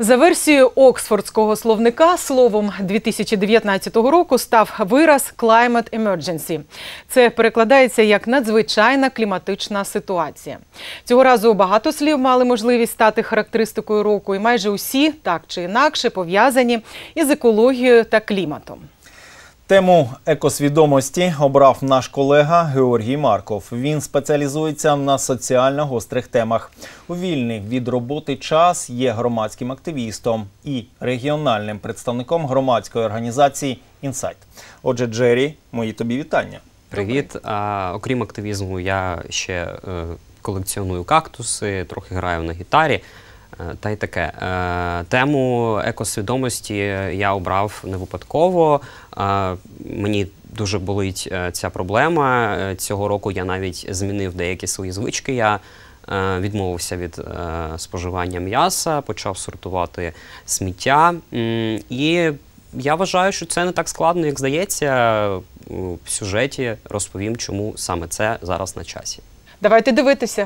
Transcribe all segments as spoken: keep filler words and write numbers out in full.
За версією Оксфордського словника, словом дві тисячі дев'ятнадцятого року став вираз «climate emergency». Це перекладається як «надзвичайна кліматична ситуація». Цього разу багато слів мали можливість стати характеристикою року, і майже усі, так чи інакше, пов'язані із екологією та кліматом. Тему екосвідомості обрав наш колега Георгій Марков. Він спеціалізується на соціально гострих темах. У вільний від роботи час є громадським активістом і регіональним представником громадської організації «Інсайт». Отже, Джері, мої тобі вітання. Привіт. А, окрім активізму, я ще е, колекціоную кактуси, трохи граю на гітарі. Та й таке. Тему екосвідомості я обрав не випадково. Мені дуже болить ця проблема. Цього року я навіть змінив деякі свої звички. Я відмовився від споживання м'яса, почав сортувати сміття. І я вважаю, що це не так складно, як здається. В сюжеті розповім, чому саме це зараз на часі. Давайте дивитися.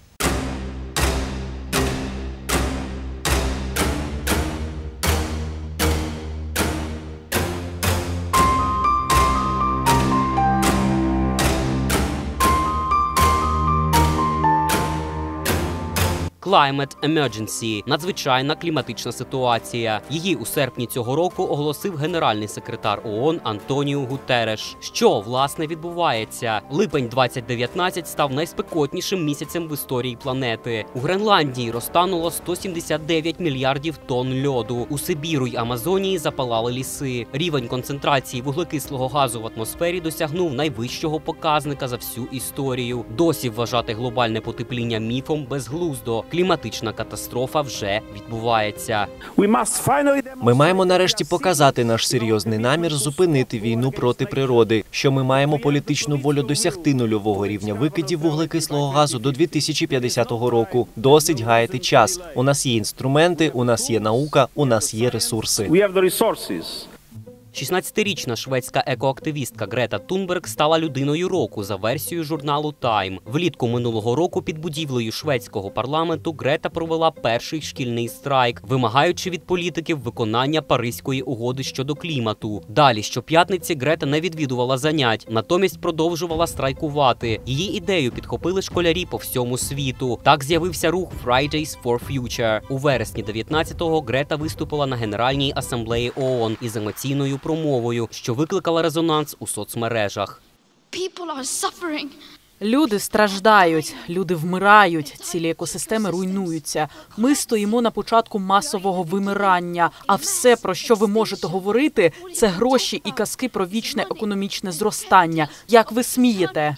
Climate Emergency – надзвичайна кліматична ситуація. Її у серпні цього року оголосив генеральний секретар ООН Антоніо Гутереш. Що, власне, відбувається? Липень двадцять дев'ятнадцять став найспекотнішим місяцем в історії планети. У Гренландії розтануло сто сімдесят дев'ять мільярдів тонн льоду. У Сибіру й Амазонії запалали ліси. Рівень концентрації вуглекислого газу в атмосфері досягнув найвищого показника за всю історію. Досі вважати глобальне потепління міфом безглуздо. Кліматична катастрофа вже відбувається. Ми маємо нарешті показати наш серйозний намір зупинити війну проти природи, що ми маємо політичну волю досягти нульового рівня викидів вуглекислого газу до дві тисячі п'ятдесятого року. Досить гаяти час. У нас є інструменти, у нас є наука, у нас є ресурси. шістнадцятирічна шведська екоактивістка Грета Тунберг стала людиною року за версією журналу Time. Влітку минулого року під будівлею шведського парламенту Грета провела перший шкільний страйк, вимагаючи від політиків виконання Паризької угоди щодо клімату. Далі щоп'ятниці Грета не відвідувала занять, натомість продовжувала страйкувати. Її ідею підхопили школярі по всьому світу. Так з'явився рух Fridays for Future. У вересні дев'ятнадцятого Грета виступила на Генеральній асамблеї ООН із емоційною промовою, що викликала резонанс у соцмережах. Люди страждають, люди вмирають, цілі екосистеми руйнуються. Ми стоїмо на початку масового вимирання, а все, про що ви можете говорити, це гроші і казки про вічне економічне зростання. Як ви смієте?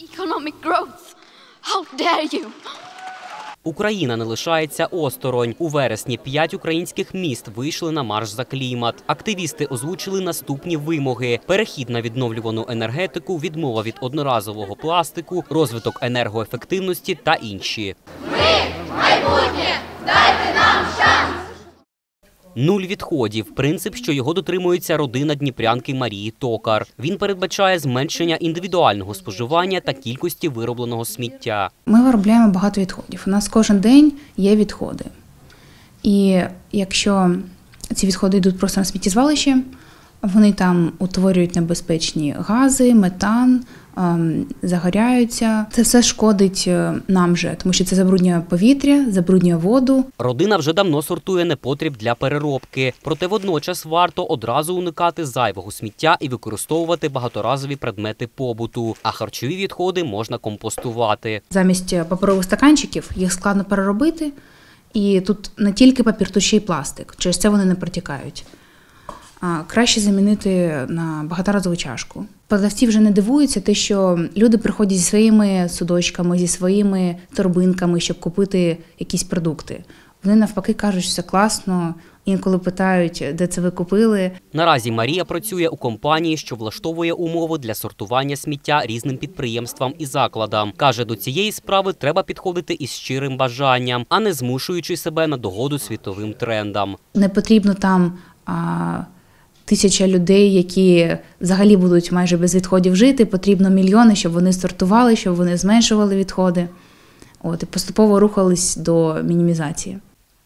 Україна не лишається осторонь. У вересні п'ять українських міст вийшли на марш за клімат. Активісти озвучили наступні вимоги: перехід на відновлювану енергетику, відмова від одноразового пластику, розвиток енергоефективності та інші. Ми – майбутнє! Дайте нам шанс! Нуль відходів – принцип, що його дотримується родина дніпрянки Марії Токар. Він передбачає зменшення індивідуального споживання та кількості виробленого сміття. Ми виробляємо багато відходів. У нас кожен день є відходи. І якщо ці відходи йдуть просто на сміттєзвалище, вони там утворюють небезпечні гази, метан, загоряються. Це все шкодить нам же, тому що це забруднює повітря, забруднює воду. Родина вже давно сортує непотріб для переробки. Проте водночас варто одразу уникати зайвого сміття і використовувати багаторазові предмети побуту. А харчові відходи можна компостувати. Замість паперових стаканчиків їх складно переробити. І тут не тільки папір, тут ще й пластик. Через це вони не протікають. Краще замінити на багаторазову чашку. Продавці вже не дивуються те, що люди приходять зі своїми судочками, зі своїми торбинками, щоб купити якісь продукти. Вони навпаки кажуть, що все класно, інколи питають, де це ви купили. Наразі Марія працює у компанії, що влаштовує умови для сортування сміття різним підприємствам і закладам. Каже, до цієї справи треба підходити із щирим бажанням, а не змушуючи себе на догоду світовим трендам. Не потрібно там а, тисяча людей, які взагалі будуть майже без відходів жити. Потрібно мільйони, щоб вони сортували, щоб вони зменшували відходи. От, і поступово рухались до мінімізації.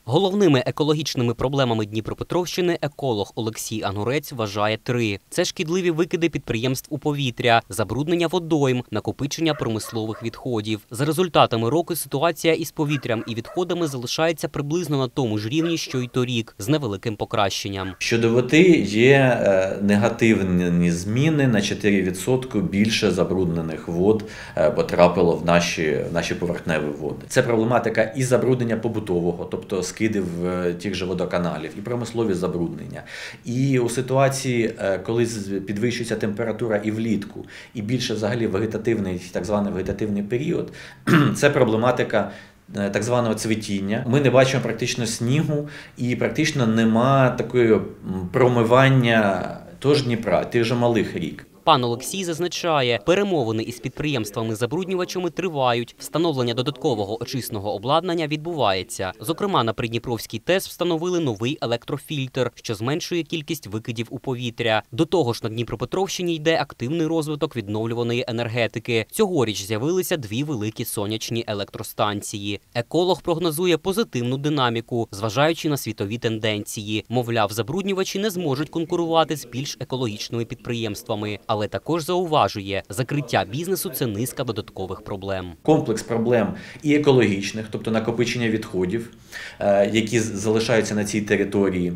Головними екологічними проблемами Дніпропетровщини еколог Олексій Ангурець вважає три. Це шкідливі викиди підприємств у повітря, забруднення водойм, накопичення промислових відходів. За результатами року ситуація із повітрям і відходами залишається приблизно на тому ж рівні, що й торік, з невеликим покращенням. Щодо води є негативні зміни, на чотири відсотки більше забруднених вод потрапило в наші, в наші поверхневі води. Це проблематика і забруднення побутового, тобто скиди в тих же водоканалів, і промислові забруднення. І у ситуації, коли підвищується температура і влітку, і більше взагалі вегетативний, так званий вегетативний період, це проблематика так званого цвітіння. Ми не бачимо практично снігу і практично нема такої промивання того ж Дніпра, тих же малих рік. Пан Олексій зазначає, перемовини із підприємствами-забруднювачами тривають, встановлення додаткового очисного обладнання відбувається. Зокрема, на Придніпровській ТЕС встановили новий електрофільтр, що зменшує кількість викидів у повітря. До того ж, на Дніпропетровщині йде активний розвиток відновлюваної енергетики. Цьогоріч з'явилися дві великі сонячні електростанції. Еколог прогнозує позитивну динаміку, зважаючи на світові тенденції. Мовляв, забруднювачі не зможуть конкурувати з більш екологічними підприємствами. Але також зауважує, закриття бізнесу – це низка додаткових проблем. Комплекс проблем і екологічних, тобто накопичення відходів, які залишаються на цій території,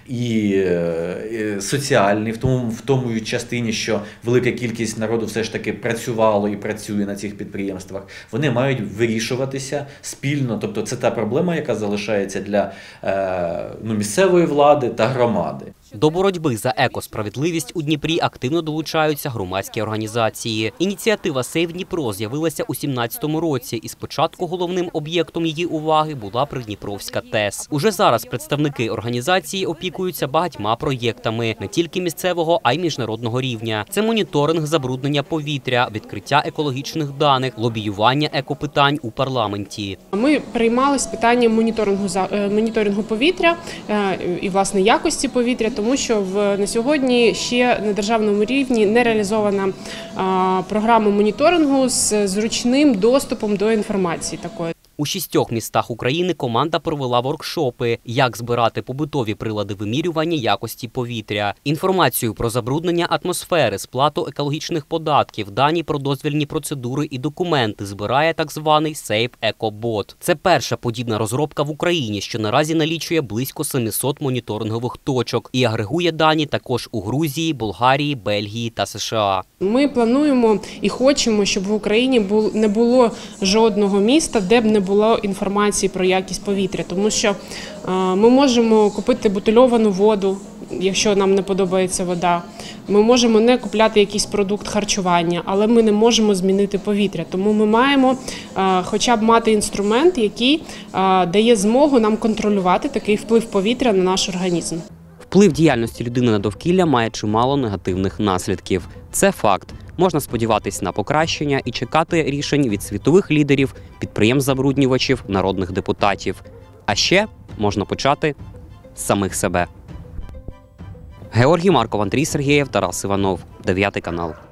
і соціальні, в тому, в тому частині, що велика кількість народу все ж таки працювало і працює на цих підприємствах, вони мають вирішуватися спільно. Тобто це та проблема, яка залишається для ну, місцевої влади та громади. До боротьби за екосправедливість у Дніпрі активно долучаються громадські організації. Ініціатива «Сейв Дніпро» з'явилася у сімнадцятому році, і спочатку головним об'єктом її уваги була Придніпровська ТЕС. Уже зараз представники організації опікуються багатьма проєктами не тільки місцевого, а й міжнародного рівня. Це моніторинг забруднення повітря, відкриття екологічних даних, лобіювання екопитань у парламенті. Ми приймали з питанням моніторингу, моніторингу повітря і, власне, якості повітря, тому що в, на сьогодні ще на державному рівні не реалізована а, програма моніторингу з зручним доступом до інформації такої. У шістьох містах України команда провела воркшопи, як збирати побутові прилади вимірювання якості повітря, інформацію про забруднення атмосфери, сплату екологічних податків, дані про дозвільні процедури і документи збирає так званий Safe EcoBot. Це перша подібна розробка в Україні, що наразі налічує близько сімсот моніторингових точок і агрегує дані також у Грузії, Болгарії, Бельгії та США. Ми плануємо і хочемо, щоб в Україні не було жодного міста, де б не було інформації про якість повітря, тому що ми можемо купити бутильовану воду, якщо нам не подобається вода. Ми можемо не купляти якийсь продукт харчування, але ми не можемо змінити повітря. Тому ми маємо хоча б мати інструмент, який дає змогу нам контролювати такий вплив повітря на наш організм. Вплив діяльності людини на довкілля має чимало негативних наслідків. Це факт. Можна сподіватись на покращення і чекати рішень від світових лідерів, підприємств-забруднювачів, народних депутатів. А ще можна почати з самих себе. Георгій Марков, Андрій Сергієв, Тарас Іванов. Дев'ятий канал.